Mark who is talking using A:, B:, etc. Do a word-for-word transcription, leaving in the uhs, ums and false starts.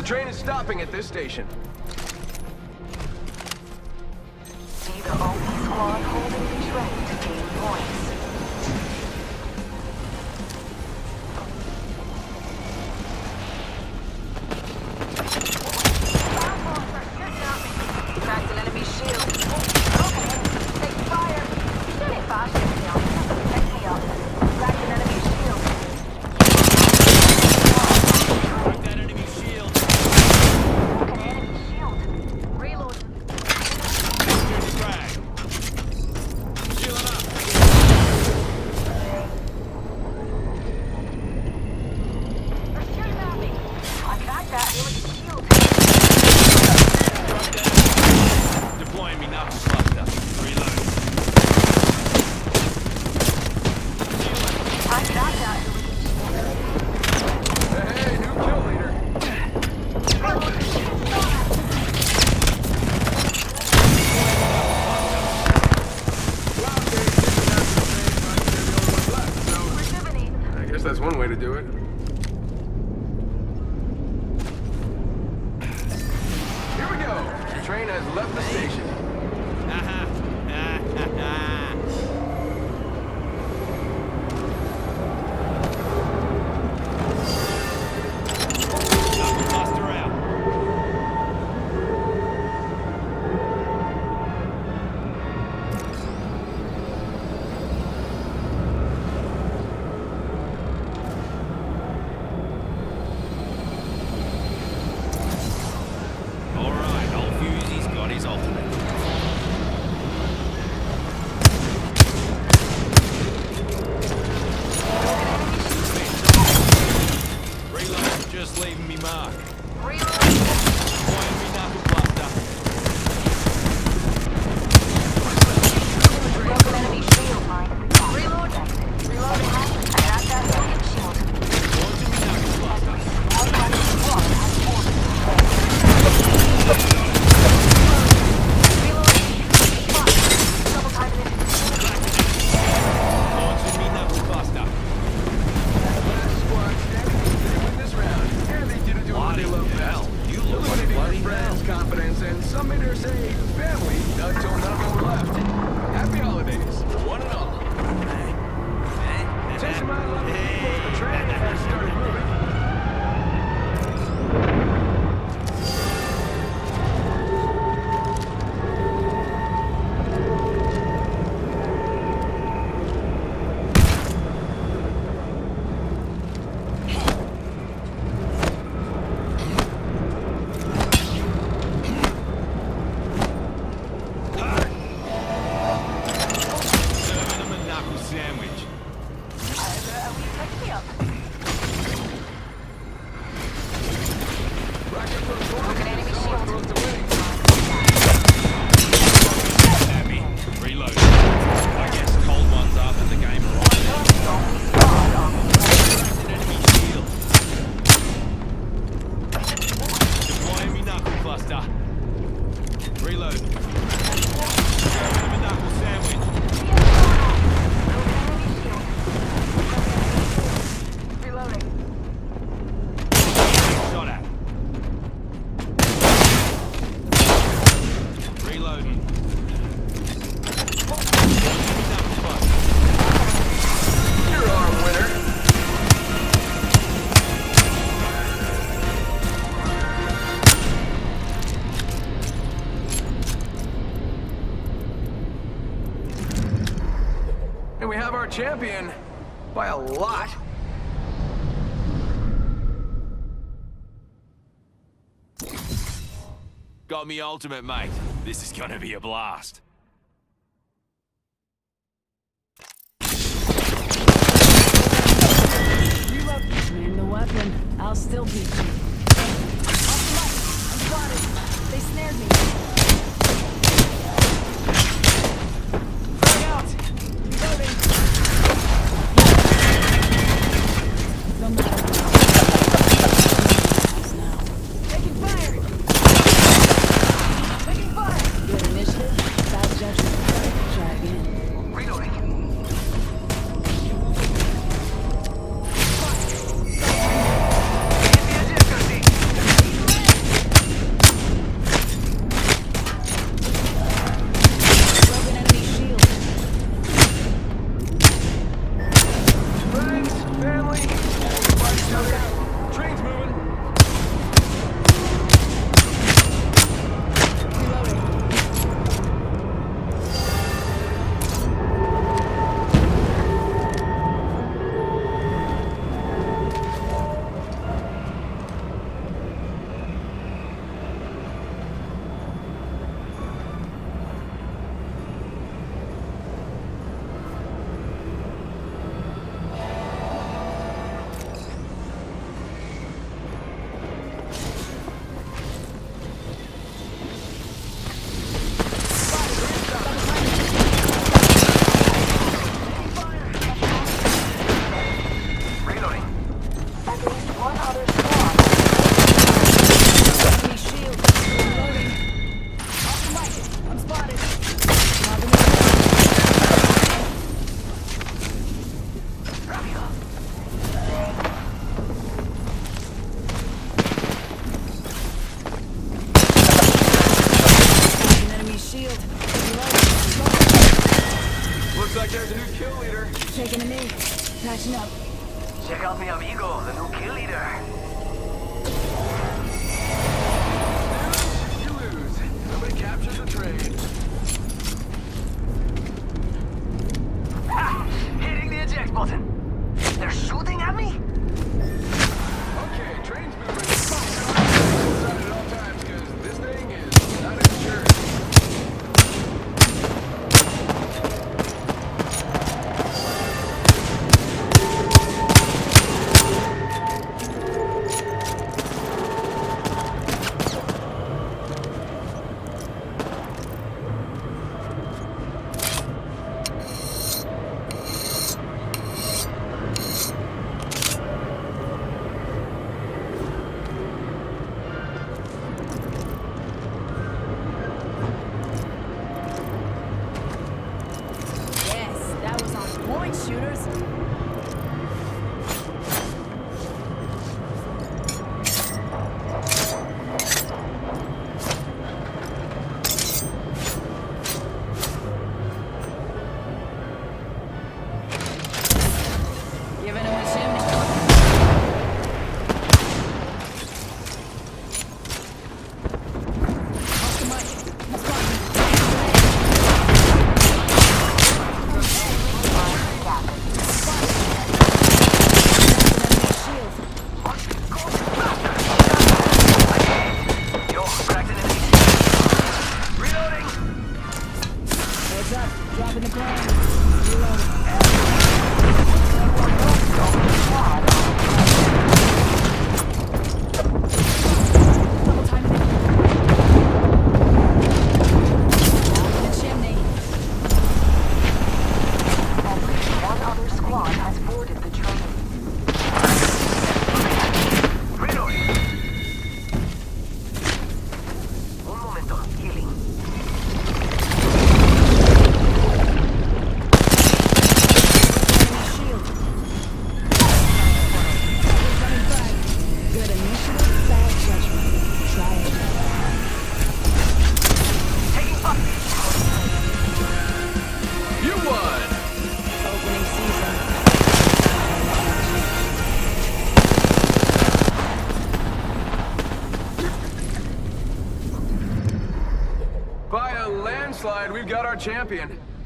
A: train is stopping at this station.
B: See the O P squad holding the train to gain points. Cracked an enemy shield. Okay, take fire. Still ain't fast, take me up. Cracked an enemy shield.
C: Crack that enemy shield.
B: Broken enemy shield. Reload.
C: Drag. Healing up.
B: They're shooting at me. I cracked that enemy shield.
C: Deploying me knuckle cluster. Reload.
B: I cracked that enemy shield.
A: Hey, new kill leader. I guess that's one way to do it. Here we go. The train has left the station.
C: Knuckle cluster out. All right, old Fusey's got his ultimate. Reload, just leaving me mark.
B: Reload.
C: Deploying me knuckle cluster.
B: Broken enemy shield, mine. Reload. Reloading. I cracked that enemy shield.
C: Launching me knuckle cluster.
B: All enemy squad has formed. Reloading. Fuck. Double timing it.
C: Launching me knuckle cluster.
A: Last squad standing. They win this round. And they didn't do what they love best.
C: You look like
A: Eliminating
C: bloody
A: their friends,
C: hell.
A: confidence, and some may dare say family until none of them were left. Happy holidays, one and all. Chase my luck before the train has started moving.
C: Serving him a knuckle sandwich.
B: Uh, will you pick me up?
A: Rocket for the forward.
B: Broken enemy
A: So
B: shield.
A: close to winning.
C: At me. Reload. I guess cold ones after the game arrived. Cracked an enemy shield. Deploying me knuckle cluster. Reload. Serving him a knuckle sandwich.
B: Reloading.
C: Shot at. Reloading. Knuckle cluster.
A: You're our winner. And we have our champion by a lot.
C: Got me ultimate, mate. This is gonna be a blast.
D: Man the weapon, I'll still beat you. Off the button. I'm spotted. They snared me. Frag out. Reloading. No matter what. Now. Taking fire. Taking fire. Good initiative. Bad judgment. Try again.
A: Reloading. kill leader.
D: Taking a knee. Patching up.
E: Check out mi amigo, the new kill leader.
A: You lose. Nobody captures the trade.
E: Ha! Hitting the eject button. They're shooting at me?
A: Okay, train's moving. Outside at all times, because this thing is not insured.
D: Yes, that was on point, shooters. Giving him a chimney. Off the mic. He's fine. Shield.
E: Yo, cracked an enemy. Reloading!
D: Heads up. Dropping the plane. Reloading. Double timing it. Down the chimney.
B: One other squad has boarded the train.
E: Reloading! Un momento, healing.
D: Shield. Target running back. Good initiative, bad judgment. Try it.
E: Taking fire!
A: You won!
D: Opening season.
A: By a landslide, we've got our champion.